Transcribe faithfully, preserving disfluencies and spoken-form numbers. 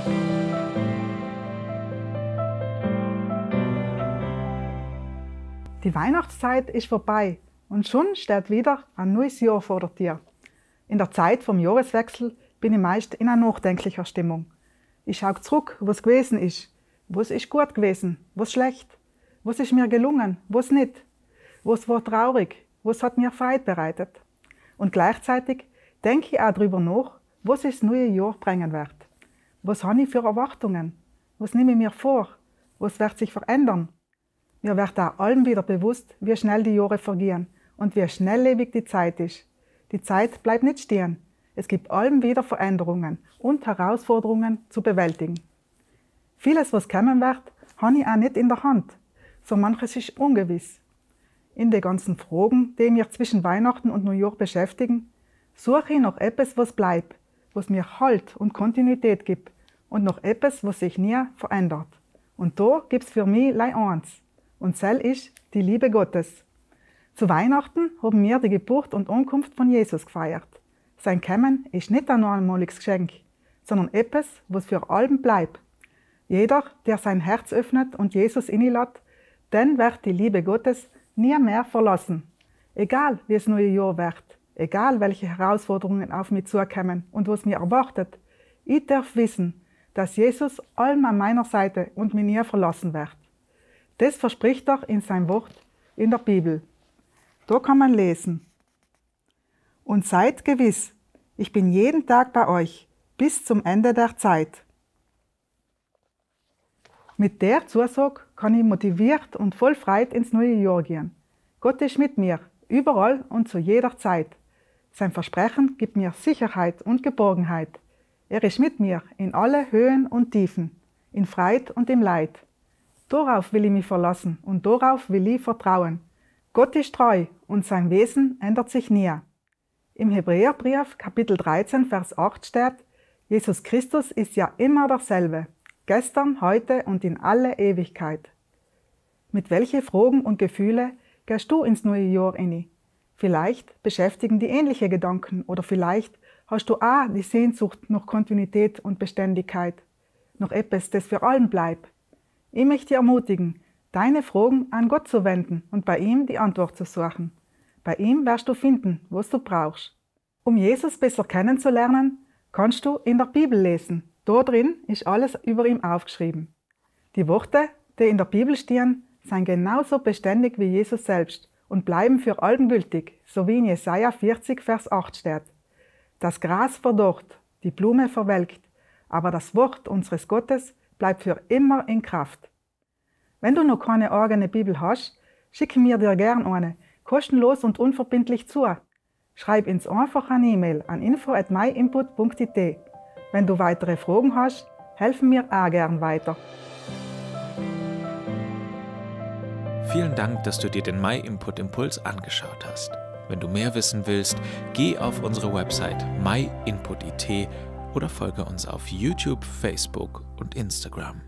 Die Weihnachtszeit ist vorbei und schon steht wieder ein neues Jahr vor der Tür. In der Zeit vom Jahreswechsel bin ich meist in einer nachdenklicher Stimmung. Ich schaue zurück, was gewesen ist. Was ist gut gewesen, was schlecht? Was ist mir gelungen, was nicht? Was war traurig, was hat mir Freude bereitet? Und gleichzeitig denke ich auch darüber nach, was das neue Jahr bringen wird. Was habe ich für Erwartungen? Was nehme ich mir vor? Was wird sich verändern? Mir wird auch allem wieder bewusst, wie schnell die Jahre vergehen und wie schnelllebig die Zeit ist. Die Zeit bleibt nicht stehen. Es gibt allem wieder Veränderungen und Herausforderungen zu bewältigen. Vieles, was kommen wird, habe ich auch nicht in der Hand. So manches ist ungewiss. In den ganzen Fragen, die mich zwischen Weihnachten und Neujahr beschäftigen, suche ich nach etwas, was bleibt, was mir Halt und Kontinuität gibt und nach etwas, was sich nie verändert. Und da gibt es für mich leider eins. Und das ist die Liebe Gottes. Zu Weihnachten haben wir die Geburt und Ankunft von Jesus gefeiert. Sein Kommen ist nicht ein einmaliges Geschenk, sondern etwas, was für allem bleibt. Jeder, der sein Herz öffnet und Jesus innelässt, dann wird die Liebe Gottes nie mehr verlassen. Egal, wie das neue Jahr wird, egal, welche Herausforderungen auf mich zukommen und was mir erwartet, ich darf wissen, dass Jesus allem an meiner Seite und mich nie verlassen wird. Das verspricht er in sein Wort in der Bibel. Da kann man lesen: Und seid gewiss, ich bin jeden Tag bei euch, bis zum Ende der Zeit. Mit der Zusage kann ich motiviert und voll Freude ins neue Jahr gehen. Gott ist mit mir, überall und zu jeder Zeit. Sein Versprechen gibt mir Sicherheit und Geborgenheit. Er ist mit mir in alle Höhen und Tiefen, in Freude und im Leid. Darauf will ich mich verlassen und darauf will ich vertrauen. Gott ist treu und sein Wesen ändert sich nie. Im Hebräerbrief Kapitel dreizehn, Vers acht steht: Jesus Christus ist ja immer derselbe, gestern, heute und in alle Ewigkeit. Mit welchen Fragen und Gefühle gehst du ins neue Jahr rein? Vielleicht beschäftigen die ähnliche Gedanken oder vielleicht hast du auch die Sehnsucht nach Kontinuität und Beständigkeit, nach etwas, das für allen bleibt. Ich möchte dich ermutigen, deine Fragen an Gott zu wenden und bei ihm die Antwort zu suchen. Bei ihm wirst du finden, was du brauchst. Um Jesus besser kennenzulernen, kannst du in der Bibel lesen. Da drin ist alles über ihn aufgeschrieben. Die Worte, die in der Bibel stehen, sind genauso beständig wie Jesus selbst und bleiben für allen gültig, so wie in Jesaja vierzig, Vers acht steht: Das Gras verdorrt, die Blume verwelkt, aber das Wort unseres Gottes bleibt für immer in Kraft. Wenn du noch keine eigene Bibel hast, schicke mir dir gern eine, kostenlos und unverbindlich zu. Schreib uns einfach eine E-Mail an info at myinput punkt i t. Wenn du weitere Fragen hast, helfen wir auch gern weiter. Vielen Dank, dass du dir den MyInput Impuls angeschaut hast. Wenn du mehr wissen willst, geh auf unsere Website myinput punkt i t oder folge uns auf YouTube, Facebook und Instagram.